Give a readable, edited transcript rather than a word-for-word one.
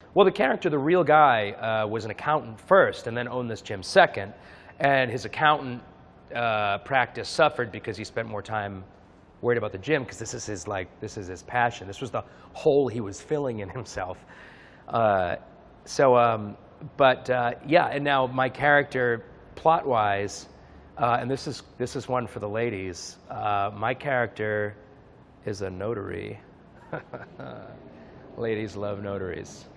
Well, the character, the real guy, was an accountant first and then owned this gym second. And his accountant practice suffered because he spent more time worried about the gym, because this is his passion. This was the hole he was filling in himself. Yeah, and now my character, plot-wise, and this is one for the ladies. My character is a notary. Ladies love notaries.